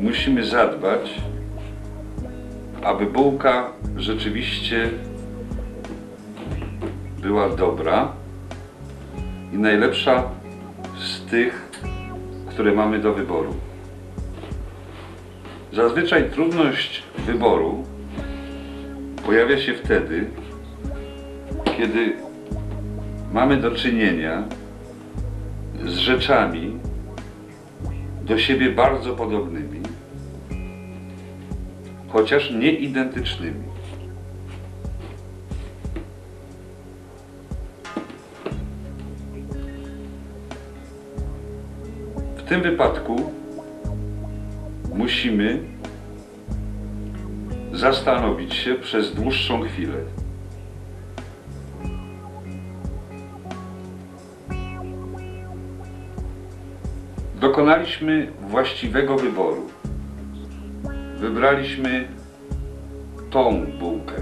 musimy zadbać, aby bułka rzeczywiście była dobra i najlepsza z tych, które mamy do wyboru. Zazwyczaj trudność wyboru pojawia się wtedy, kiedy mamy do czynienia z rzeczami do siebie bardzo podobnymi, chociaż nie identycznymi. W tym wypadku musimy zastanowić się przez dłuższą chwilę. Dokonaliśmy właściwego wyboru. Wybraliśmy tą bułkę.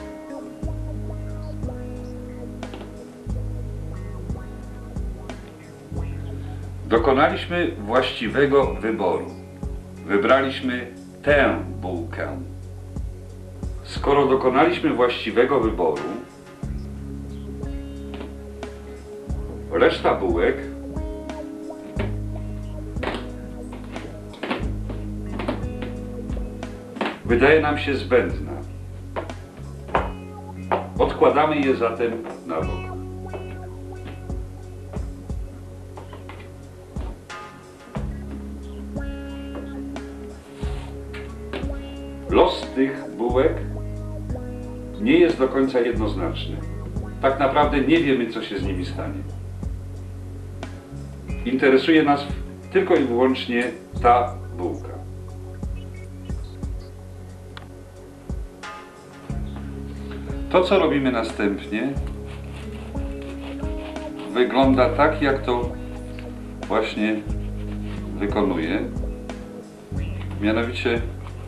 Dokonaliśmy właściwego wyboru. Wybraliśmy tę bułkę. Skoro dokonaliśmy właściwego wyboru, reszta bułek wydaje nam się zbędna. Odkładamy je zatem na bok. Los tych bułek nie jest do końca jednoznaczny. Tak naprawdę nie wiemy, co się z nimi stanie. Interesuje nas tylko i wyłącznie ta bułka. To, co robimy następnie, wygląda tak, jak to właśnie wykonuję. Mianowicie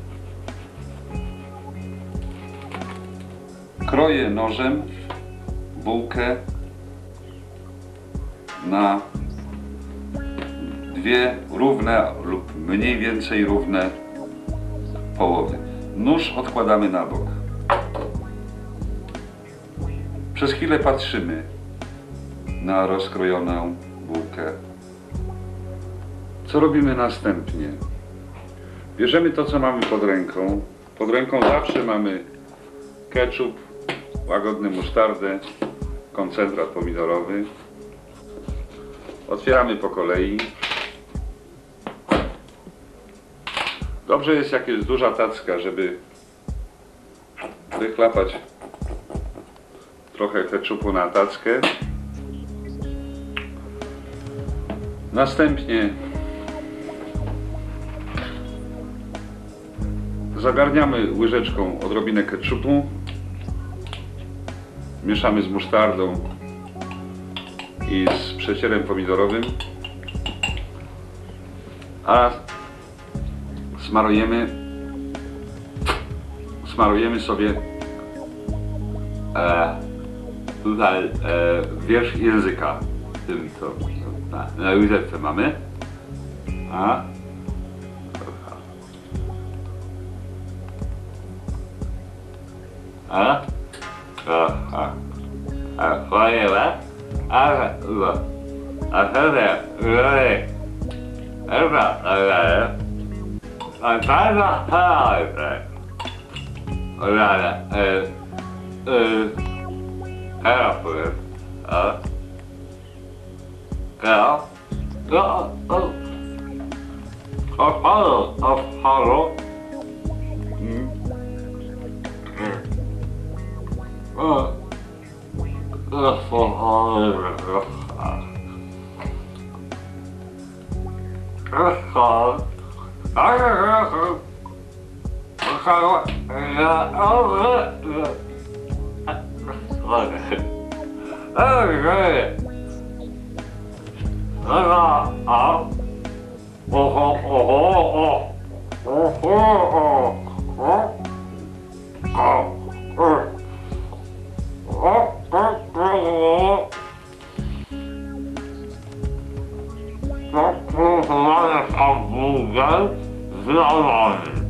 kroję nożem bułkę na dwie równe lub mniej więcej równe połowy. Nóż odkładamy na bok. Przez chwilę patrzymy na rozkrojoną bułkę. Co robimy następnie? Bierzemy to, co mamy pod ręką. Pod ręką zawsze mamy ketchup, łagodny musztardę, koncentrat pomidorowy. Otwieramy po kolei. Dobrze jest, jak jest duża tacka, żeby wychlapać trochę ketchupu na tackę. Następnie zagarniamy łyżeczką odrobinę ketchupu. Mieszamy z musztardą i z przecierem pomidorowym, a smarujemy sobie tutaj wierzch języka. Tym to na łyżeczce mamy. Brawo!